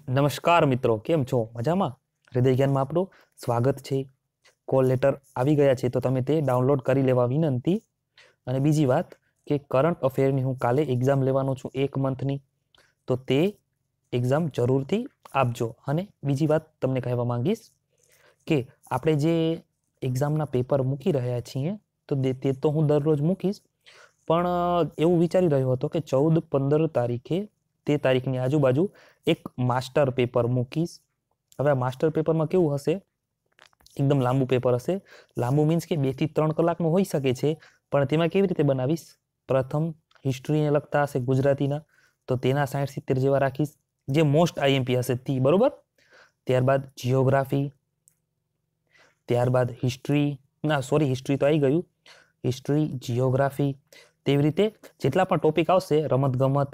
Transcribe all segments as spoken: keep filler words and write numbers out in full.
નમસ્કાર મિત્રો, કેમ છો? મજામાં? હૃદય જ્ઞાનમાં આપણું સ્વાગત છે. કોલ લેટર આવી ગયા છે તો તમે તે ડાઉનલોડ કરી લેવા વિનંતી. અને બીજી વાત કે કરંટ અફેરની હું કાલે એક્ઝામ લેવાનો છું એક મંથની, તો તે એક્ઝામ જરૂરથી આપજો. અને બીજી વાત તમને કહેવા માંગીશ કે આપણે જે એક્ઝામના પેપર મૂકી રહ્યા છીએ તો તે તો હું દરરોજ મૂકીશ, પણ એવું વિચારી રહ્યો હતો કે ચૌદ પંદર તારીખે તે તારીખની આજુબાજુ એક માસ્ટર પેપર મૂકીશ. હવે આ માસ્ટર પેપરમાં કેવું હશે, એકદમ લાંબુ પેપર હશે. લાંબુ મીન્સ કે બે થી ત્રણ કલાકનું હોઈ શકે છે, પણ તેમાં કેવી રીતે બનાવીશ? પ્રથમ હિસ્ટ્રીને લગતા હશે ગુજરાતીના, તો તેના સાઠ સિત્તેર જેવા રાખીશ, જે મોસ્ટ આઈએમપી હશે તી, બરોબર. ત્યારબાદ જીઓગ્રાફી, ત્યારબાદ હિસ્ટ્રી, ના સોરી હિસ્ટ્રી તો આવી ગયું, હિસ્ટ્રી, જીઓગ્રાફી, તેવી રીતે જેટલા પણ ટોપિક આવશે, રમત ગમત,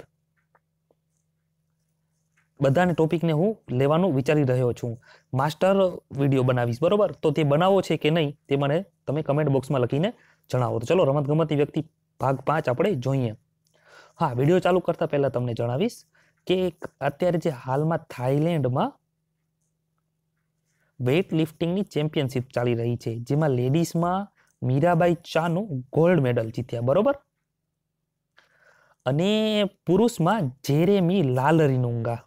બધાને ટોપિકને હું લેવાનું વિચારી રહ્યો છું. માસ્ટર વિડીયો બનાવીશ, બરોબર. તો તે બનાવવો છે કે નહીં તે મને તમે કમેન્ટ બોક્સમાં લખીને જણાવો. તો ચલો રમત ગમતની વ્યક્તિ ભાગ પાંચ આપણે જોઈએ. હા, વિડીયો ચાલુ કરતા પહેલા તમને જણાવીશ કે અત્યારે જે હાલમાં થાઈલેન્ડમાં વેઇટ લિફ્ટિંગની ચેમ્પિયનશિપ ચાલી રહી છે, જેમાં લેડીઝમાં મીરાબાઈ ચાનું ગોલ્ડ મેડલ જીત્યા, બરોબર. અને પુરુષમાં જેરેમી લાલરીનુંગા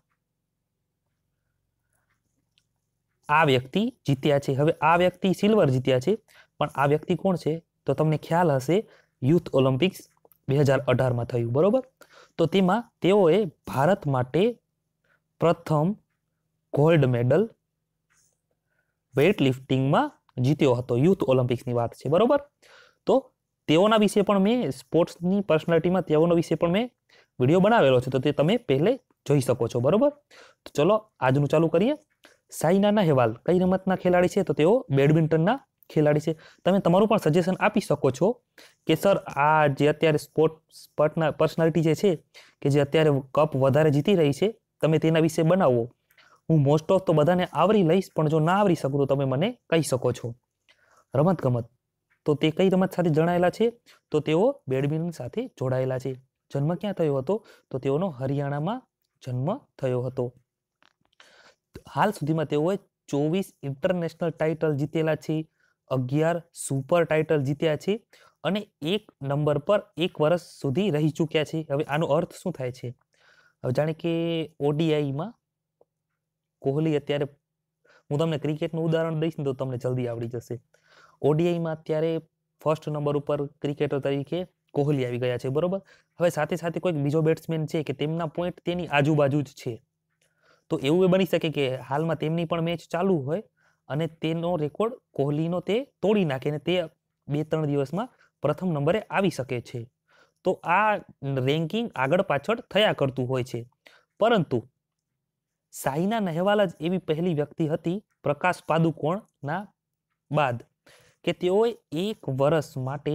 આ વ્યક્તિ જીત્યા છે. હવે આ વ્યક્તિ સિલ્વર જીત્યા છે, પણ આ વ્યક્તિ કોણ છે તો તમને ખ્યાલ હશે, યુથ ઓલિમ્પિક્સ બે હજાર અઢારમાં થયું, બરોબર. તો તેમાં તેઓએ ભારત માટે પ્રથમ ગોલ્ડ મેડલ વેઇટ લિફ્ટિંગમાં જીત્યો હતો. યુથ ઓલિમ્પિક્સની વાત છે, બરોબર. તો તેઓના વિશે પણ મેં સ્પોર્ટ્સની પર્સનાલિટીમાં તેઓના વિશે પણ મેં વિડીયો બનાવેલો છે, તો તે તમે પહેલે જોઈ શકો છો, બરોબર. તો ચલો આજનું ચાલુ કરીએ. સાયના નહેવાલ કઈ રમતના ખેલાડી છે? તો તેઓ બેડમિન્ટનના ખેલાડી છે. તમે તમારું પણ સજેશન આપી શકો છો કે સર આ જે અત્યારે સ્પોર્ટ્સ પર્સનાલિટી જે છે કે જે અત્યારે કપ વધારે જીતી રહી છે, તમે તેના વિશે બનાવો. હું મોસ્ટ ઓફ તો બધાને આવરી લઈશ, પણ જો ના આવરી શકું તો તમે મને કહી શકો છો. રમત ગમત, તો તે કઈ રમત સાથે જણાયેલા છે? તો તેઓ બેડમિન્ટન સાથે જોડાયેલા છે. જન્મ ક્યાં થયો હતો? તો તેઓનો હરિયાણામાં જન્મ થયો હતો. હાલ સુધીમાં તેઓએ ચોવીસ ઇન્ટરનેશનલ ટાઇટલ જીતેલા છે, અગિયાર સુપર ટાઇટલ જીત્યા છે, અને એક નંબર પર એક વર્ષ સુધી રહી ચૂક્યા છે. હવે આનો અર્થ શું થાય છે? હવે જાણે કે ઓડીઆઈમાં કોહલી અત્યારે, હું તમને ક્રિકેટનું ઉદાહરણ દઈશ ને તો તમને જલ્દી આવડી જશે. ઓડીઆઈમાં અત્યારે ફર્સ્ટ નંબર ઉપર ક્રિકેટર તરીકે કોહલી આવી ગયા છે, બરોબર. હવે સાથે સાથે કોઈક બીજો બેટ્સમેન છે કે તેમના પોઈન્ટ તેની આજુબાજુ જ છે, તો એવું એ બની શકે કે હાલમાં તેમની પણ મેચ ચાલુ હોય અને તેનો રેકોર્ડ કોહલીનો તે તોડી નાખે અને તે બે ત્રણ દિવસમાં પ્રથમ નંબરે આવી શકે છે. તો આ રેન્કિંગ આગળ પાછળ થયા કરતું હોય છે. પરંતુ સાયના નહેવાલ જ એવી પહેલી વ્યક્તિ હતી પ્રકાશ પાદુકોણના બાદ કે તેઓએ એક વર્ષ માટે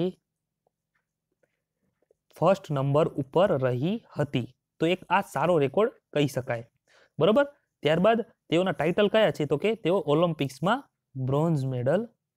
ફર્સ્ટ નંબર ઉપર રહી હતી. તો એક આ સારો રેકોર્ડ કહી શકાય, બરોબર. ત્યારબાદ તેઓના ટાઇટલ કયા છે? તો કે તેઓ ઓલિમ્પિક્સમાં બ્રોન્ઝ મેડલ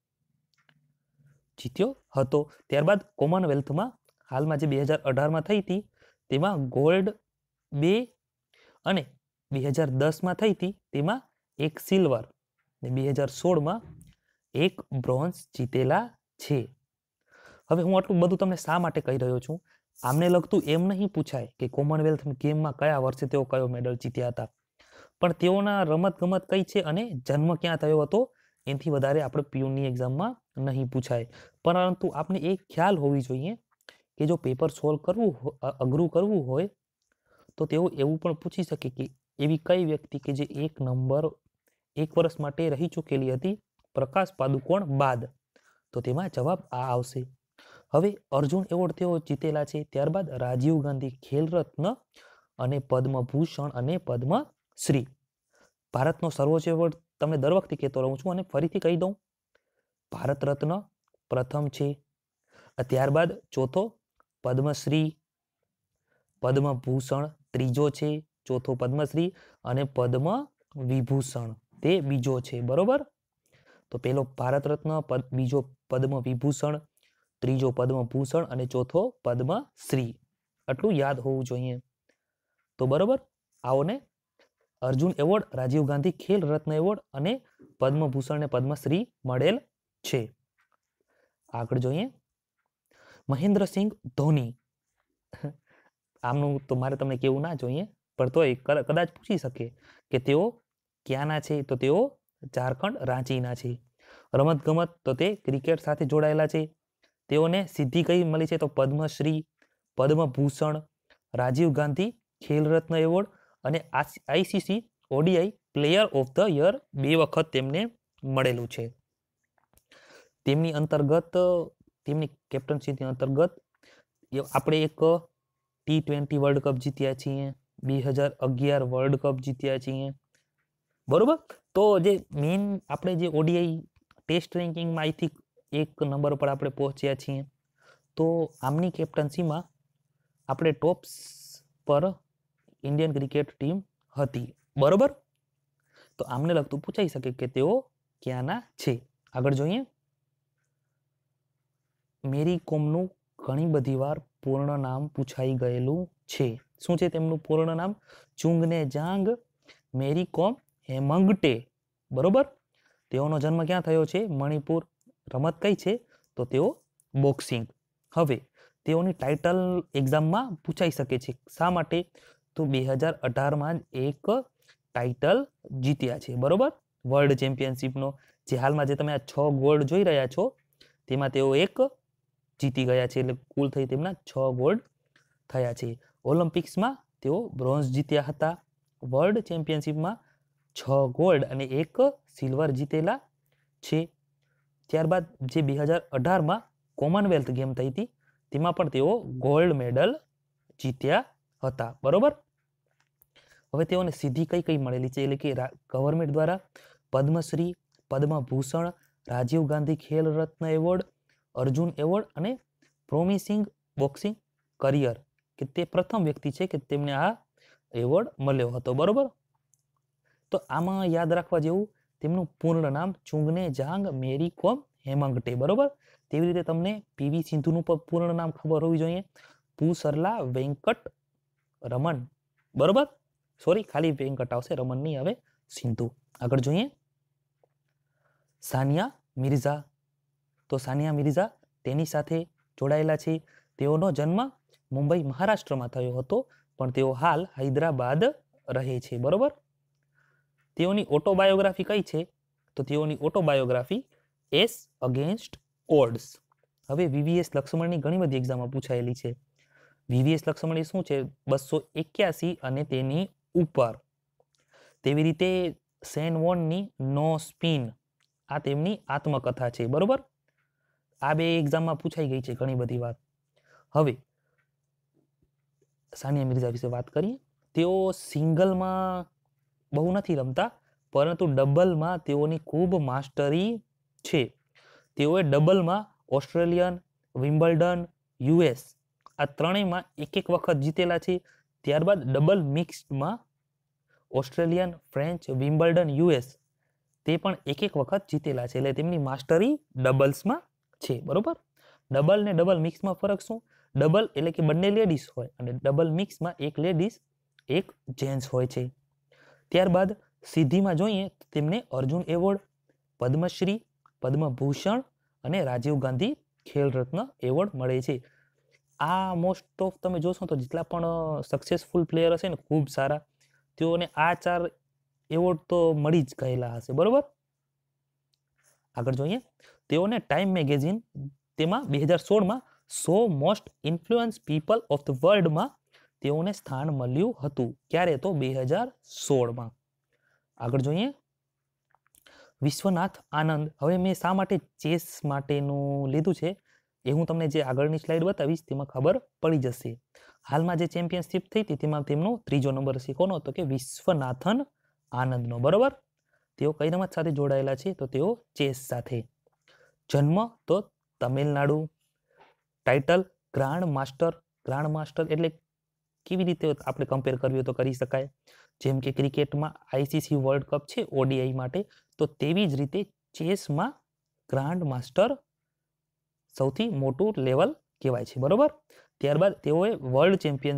જીત્યો હતો. ત્યારબાદ કોમનવેલ્થમાં હાલમાં જે બે હજાર અઢારમાં થઈ હતી તેમાં ગોલ્ડ બે, અને બે હજાર દસમાં થઈ હતી તેમાં એક સિલ્વર, ને બે હજાર સોળમાં એક બ્રોન્ઝ જીતેલા છે. હવે હું આટલું બધું તમને શા માટે કહી રહ્યો છું? આમને લગતું એમ નહીં પૂછાય કે કોમનવેલ્થ ગેમમાં કયા વર્ષે તેઓ કયો મેડલ જીત્યા હતા, પણ તેઓના રમત ગમત કઈ છે અને જન્મ ક્યાં થયો હતો એનાથી વધારે આપણે પીયુની એક્ઝામમાં નહીં પૂછાય. પરંતુ આપણે એક ખ્યાલ હોવી જોઈએ કે જો પેપર સોલ્વ કરવું અઘરું કરવું હોય તો તેઓ એવું પણ પૂછી શકે કે એવી કઈ વ્યક્તિ કે જે એક નંબર એક વર્ષ માટે રહી ચૂકેલી હતી પ્રકાશ પાદુકોણ બાદ, તો તેમાં જવાબ આ આવશે. હવે અર્જુન એવોર્ડ તેઓ જીતેલા છે. ત્યારબાદ રાજીવ ગાંધી ખેલ રત્ન અને પદ્મભૂષણ અને પદ્મશ્રી. ભારતનો સર્વોચ્ચ એવોર્ડ તમને દર વખતે કહેતો રહું છું અને ફરીથી કહી દઉં, ભારત રત્ન પ્રથમ છે, ત્યારબાદ ચોથો પદ્મશ્રી, પદ્મભૂષણ ત્રીજો છે, ચોથો પદ્મશ્રી અને પદ્મ વિભૂષણ તે બીજો છે, બરોબર. તો પેલો ભારત રત્ન, બીજો પદ્મ વિભૂષણ, ત્રીજો પદ્મભૂષણ અને ચોથો પદ્મશ્રી. આટલું યાદ હોવું જોઈએ. તો બરોબર, આવો ને અર્જુન એવોર્ડ, રાજીવ ગાંધી ખેલ રત્ન એવોર્ડ અને પદ્મભૂષણ ને પદ્મશ્રી મળેલ છે. આગળ જોઈએ મહેન્દ્રસિંહ ધોની. આમનું તો મારે તમને કેવું ના જોઈએ, પણ તોય કદાચ પૂછી શકે કે તેઓ ક્યાંના છે, તો તેઓ ઝારખંડ રાંચીના છે. રમત ગમત તો તે ક્રિકેટ સાથે જોડાયેલા છે. તેઓને સિદ્ધિ કઈ મળી છે, તો પદ્મશ્રી, પદ્મભૂષણ, રાજીવ ગાંધી ખેલ રત્ન એવોર્ડ અને ICC ODI player of the year બે વખત તેમને મળેલું છે. તેમની અંતર્ગત તેમની કેપ્ટનશીપની અંતર્ગત આપણે એક ટી ટ્વેન્ટી વર્લ્ડ કપ જીત્યા છીએ, બે હજાર અગિયાર વર્લ્ડ કપ જીત્યા છીએ, બરોબર. તો જે મેઇન આપણે જે ઓડીઆઈ ટેસ્ટ રેન્કિંગમાં અહીંથી એક નંબર પર આપણે પહોંચ્યા છીએ. તો આમની કેપ્ટન્સીમાં આપણે ટોપ્સ પર ઇન્ડિયન ક્રિકેટ ટીમ હતી, બરોબર. તો આમને લગતું પૂછાઈ શકે કે તેઓ ક્યાંના છે. આગળ જોઈએ મેરી કોમનું ઘણી બધી વાર પૂર્ણ નામ પૂછાઈ ગયેલું છે. શું છે તેમનું પૂર્ણ નામ? ચુંગને જાંગ મેરી કોમ હેમંગટે, બરોબર. તેઓનો જન્મ ક્યાં થયો છે? મણિપુર. રમત કઈ છે? તો તેઓ બોક્સિંગ. હવે તેઓની ટાઇટલ એક્ઝામમાં પૂછાઈ શકે છે. શા માટે? તો બે હજાર અઢારમાં જ એક ટાઇટલ જીત્યા છે, બરોબર, વર્લ્ડ ચેમ્પિયનશિપનો. જે હાલમાં જે તમે આ છ ગોલ્ડ જોઈ રહ્યા છો તેમાં તેઓ એક જીતી ગયા છે, એટલે કુલ થઈ તેમના છ ગોલ્ડ થયા છે. ઓલિમ્પિક્સમાં તેઓ બ્રોન્ઝ જીત્યા હતા. વર્લ્ડ ચેમ્પિયનશિપમાં છ ગોલ્ડ અને એક સિલ્વર જીતેલા છે. ત્યારબાદ જે બે હજાર અઢારમાં કોમનવેલ્થ ગેમ થઈ હતી તેમાં પણ તેઓ ગોલ્ડ મેડલ જીત્યા હતા, બરોબર. હવે તેઓને સિદ્ધિ કઈ કઈ મળેલી છે, એટલે કે ગવર્મેન્ટ દ્વારા પદ્મશ્રી, પદ્મભૂષણ, રાજીવ ગાંધી ખેલ રત્ન એવોર્ડ, અર્જુન એવોર્ડ અને પ્રોમિસિંગ બોક્સિંગ કરિયર, કે તે પ્રથમ વ્યક્તિ છે કે તેમને આ એવોર્ડ મળ્યો હતો, બરોબર. તો આમાં યાદ રાખવા જેવું તેમનું પૂર્ણ નામ ચુંગને જાંગ મેરી કોમ હેમંગટે, બરોબર. તેવી રીતે તમને પીવી સિંધુનું પણ પૂર્ણ નામ ખબર હોવી જોઈએ, પુસરલા વેંકટ રમન, બરોબર. સોરી, ખાલી વેંકટ આવશે, રમન નહીં આવે, સિંધુ. આગળ જોઈએ સાનિયા મિર્ઝા. તો સાનિયા મિર્ઝા તેની સાથે જોડાયેલા છે. તેઓનો જન્મ મુંબઈ મહારાષ્ટ્રમાં થયો હતો, પણ તેઓ હાલ હૈદરાબાદ રહે છે, બરોબર. તેઓની ઓટોબાયોગ્રાફી કઈ છે? તો તેઓની ઓટોબાયોગ્રાફી એસ અગેન્સ્ટ ઓડ્સ. હવે વીવીએસ લક્ષ્મણની ઘણી બધી એક્ઝામમાં પૂછાયેલી છે. વીવીએસ લક્ષ્મણ શું છે? બસો એક્યાસી અને તેની ઉપર. તેવી રીતે સેન વોનની નો સ્પિન, આ તેમની આત્મકથા છે, બરોબર. આ બે એક્ઝામમાં પૂછાઈ ગઈ છે ઘણી બધી વાત. હવે સાનિયા મિર્ઝા વિશે વાત કરીએ. તેઓ સિંગલમાં બહુ નથી રમતા, પરંતુ ડબલમાં તેઓની ખૂબ માસ્ટરી છે. તેઓએ ડબલમાં ઓસ્ટ્રેલિયન, વિમ્બલ્ડન, યુએસ આ ત્રણેયમાં એક એક વખત જીતેલા છે. ત્યારબાદ ડબલ મિક્સમાં ઓસ્ટ્રેલિયન, ફ્રેન્ચ, વિમ્બલ્ડન, યુએસ તે પણ એક એક વખત જીતેલા છે. એટલે તેમની માસ્ટરી ડબલ્સમાં છે, બરોબર. ડબલ ને ડબલ મિક્સમાં ફરક શું? ડબલ એટલે કે બંને લેડીઝ હોય અને ડબલ મિક્સમાં એક લેડીઝ એક જેન્ટ્સ હોય છે. ત્યારબાદ સિદ્ધિમાં જોઈએ તો તેમને અર્જુન એવોર્ડ, પદ્મશ્રી, પદ્મભૂષણ અને રાજીવ ગાંધી ખેલ રત્ન એવોર્ડ મળે છે. આ મોસ્ટ ઓફ તમે જોશો તો જેટલા પણ સક્સેસફુલ પ્લેયર હશે ને, ખૂબ સારા, તેઓને આ ચાર એવોર્ડ તો મળી જ ગયેલા હશે, બરોબર. આગળ જોઈએ તેઓને ટાઈમ મેગેઝિન તેમાં બે હજાર સોળમાં સો most influence people of the વર્લ્ડમાં તેઓને સ્થાન મળ્યું હતું. ક્યારે? તો બે હજાર સોળમાં. આગળ જોઈએ વિશ્વનાથ આનંદ. હવે મેં શા માટે ચેસ માટેનું લીધું છે એ હું તમને જે આગળની સ્લાઇડ બતાવીશ તેમાં ખબર પડી જશે. હાલમાં જે ચેમ્પિયનશિપ થઈ હતી તેમાં તેમનો ત્રીજો નંબર છે. કોનો? તો કે વિશ્વનાથન આનંદનો, બરોબર. તેઓ કઈ રમત સાથે જોડાયેલા છે? તો તેઓ ચેસ સાથે. જન્મ તો Tamil Nadu. Title grand master. Grand master એટલે કેવી રીતે આપણે કમ્પેર કરવી તો કરી શકાય. જેમ કે ક્રિકેટમાં આઈસીસી વર્લ્ડ કપ છે ઓડીઆઈ માટે, તો તેવી જ રીતે ચેસમાં ગ્રાન્ડ માસ્ટર સૌથી મોટું લેવલ કહેવાય છે, બરોબર. ત્યારબાદ તેઓએ વર્લ્ડ ચેમ્પિયનશિપ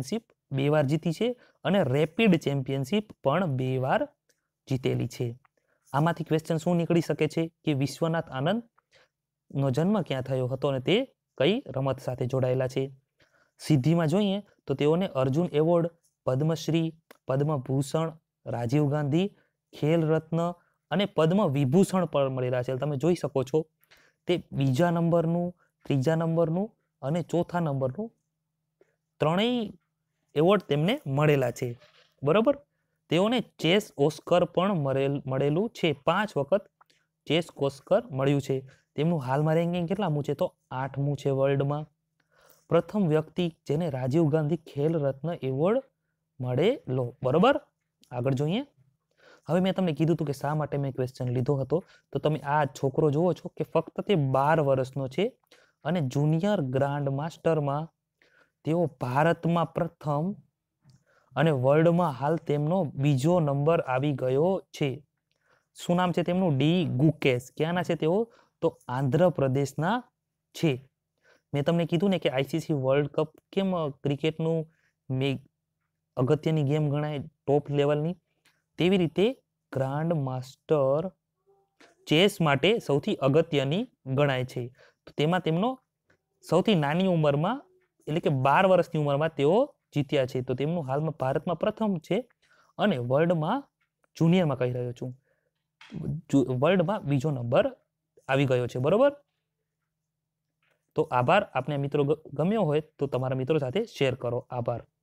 બે વાર જીતી છે અને રેપિડ ચેમ્પિયનશિપ પણ બે વાર જીતેલી છે. આમાંથી ક્વેશ્ચન શું નીકળી શકે છે કે વિશ્વનાથ આનંદ નો જન્મ ક્યાં થયો હતો અને તે કઈ રમત સાથે જોડાયેલા છે. સિદ્ધિમાં જોઈએ તો તેઓને અર્જુન એવોર્ડ, પદ્મશ્રી, પદ્મભૂષણ, રાજીવ ગાંધી ખેલ રત્ન અને પદ્મ વિભૂષણ પણ મળેલા છે. તમે જોઈ શકો છો તે બીજા નંબરનું, ત્રીજા નંબરનું અને ચોથા નંબરનું ત્રણેય એવોર્ડ તેમને મળેલા છે. બરોબર. તેઓને ચેસ ઓસ્કર પણ મળેલ મળેલું છે. પાંચ વખત ચેસ ઓસ્કર મળ્યું છે. તેમનું હાલમાં રેન્કિંગ કેટલામું છે તો આઠમું છે વર્લ્ડમાં. પ્રથમ વ્યક્તિ જેને રાજીવ ગાંધી ખેલ રત્ન એવોર્ડ મળેલો. બરોબર. આગળ જોઈએ. હવે મેં તમને કીધું હતું કે શા માટે મેં ક્વેશ્ચન લીધો હતો. તો તમે આ છોકરો જુઓ છો કે ફક્ત તે બાર વર્ષનો છે અને જુનિયર ગ્રાન્ડ માસ્ટરમાં તેઓ ભારતમાં પ્રથમ અને વર્લ્ડમાં હાલ તેમનો બીજો નંબર આવી ગયો છે. શું નામ છે તેમનું? ડી ગુકેશ. ક્યાંના છે તેઓ? તો આંધ્રપ્રદેશના છે. મેં તમને કીધું ને કે આઈસીસી વર્લ્ડ કપ કેમ ક્રિકેટનું અગત્યની ગેમ ગણાય, ટોપ લેવલની, તેવી રીતે ગ્રાન્ડ માસ્ટર ચેસ માટે સૌથી અગત્યની ગણાય છે. તો તેમાં તેમનો સૌથી નાની ઉંમરમાં એટલે કે બાર વર્ષની ઉંમરમાં તેઓ જીત્યા છે. તો તેમનું હાલમાં ભારતમાં પ્રથમ છે અને વર્લ્ડમાં જુનિયરમાં કહી રહ્યો છું વર્લ્ડમાં બીજો નંબર આવી ગયો છે. બરોબર. તો આભાર. આપને મિત્રો ગમ્યો હોય તો તમારા મિત્રો સાથે શેર કરો. આભાર.